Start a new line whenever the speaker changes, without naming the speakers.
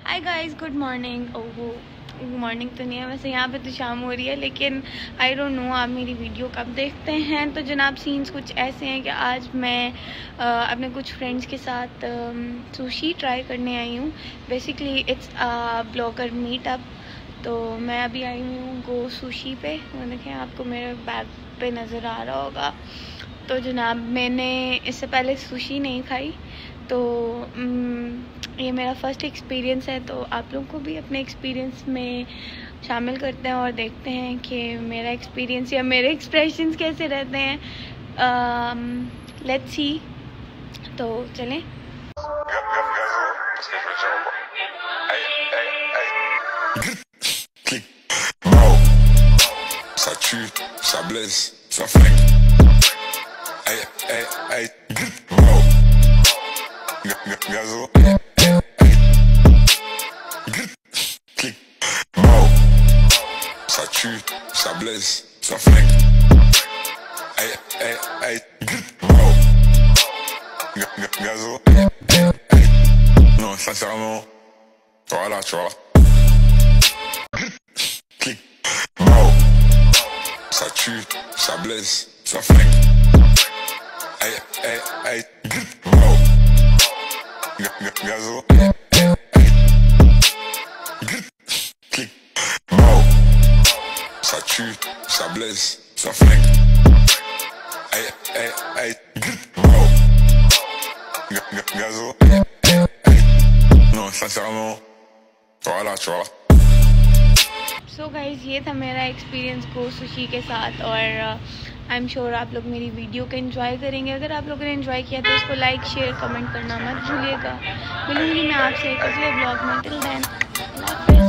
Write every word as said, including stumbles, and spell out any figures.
हाय guys, good morning. ओहो, morning तो नहीं है, वैसे यहाँ पे तो शाम हो रही है, लेकिन आई डोंट नो आप मेरी वीडियो कब देखते हैं। तो जनाब सीन्स कुछ ऐसे हैं कि आज मैं आ, अपने कुछ फ्रेंड्स के साथ सुशी ट्राई करने आई हूँ। Basically it's a blogger meetup. तो मैं अभी आई हूँ गो सुशी पे। वो देखें, आपको मेरे बैग पे नज़र आ रहा होगा। तो जनाब मैंने इससे पहले सुशी नहीं खाई, तो ये मेरा फर्स्ट एक्सपीरियंस है। तो आप लोगों को भी अपने एक्सपीरियंस में शामिल करते हैं और देखते हैं कि मेरा एक्सपीरियंस या मेरे एक्सप्रेशंस कैसे रहते हैं। Let's see. तो चलें।
Ça tue, ça blesse, ça flingue. Ay, ay, ay, wow. Gazo, ay, ay, clic, wow. Ça tue, ça blesse, ça flingue. Ay, ay, ay, wow. Gazo, ay, ay. Non, sincèrement, voilà, tu vois. Ça tue, ça blesse, ça flingue. Ay, ay, ay, wow. Gazo, ay, ay, clic, wow. Ça tue, ça blesse, ça flingue. Ay, ay, ay, wow. Gazo, ay, ay. Non, sincèrement, voilà, tu vois.
So so guys, ये था मेरा एक्सपीरियंस गो सुशी के साथ, और I am sure आप लोग मेरी वीडियो को एंजॉय करेंगे। अगर आप लोगों ने एंजॉय किया तो इसको लाइक शेयर कमेंट करना मत भूलिएगा। मिलूंगी मैं आपसे एक अगले ब्लॉग में। Till then,